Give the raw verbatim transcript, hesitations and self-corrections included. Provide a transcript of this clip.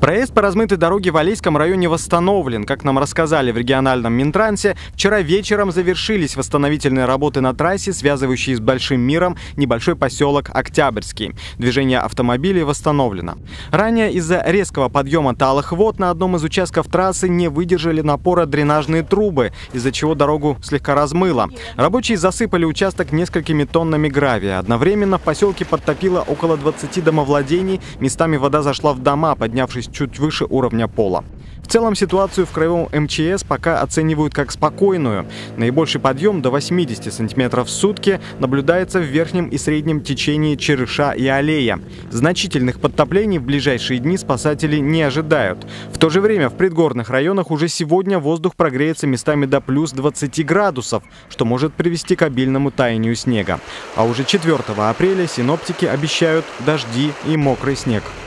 Проезд по размытой дороге в Алейском районе восстановлен. Как нам рассказали в региональном Минтрансе, вчера вечером завершились восстановительные работы на трассе, связывающей с Большим Миром небольшой поселок Октябрьский. Движение автомобилей восстановлено. Ранее из-за резкого подъема талых вод на одном из участков трассы не выдержали напора дренажные трубы, из-за чего дорогу слегка размыло. Рабочие засыпали участок несколькими тоннами гравия. Одновременно в поселке подтопило около двадцати домовладений. Местами вода зашла в дома, поднявшись чуть выше уровня пола. В целом ситуацию в краевом эм че эс пока оценивают как спокойную. Наибольший подъем до восьмидесяти сантиметров в сутки наблюдается в верхнем и среднем течении Черыша и Алея. Значительных подтоплений в ближайшие дни спасатели не ожидают. В то же время в предгорных районах уже сегодня воздух прогреется местами до плюс двадцати градусов, что может привести к обильному таянию снега. А уже четвёртого апреля синоптики обещают дожди и мокрый снег.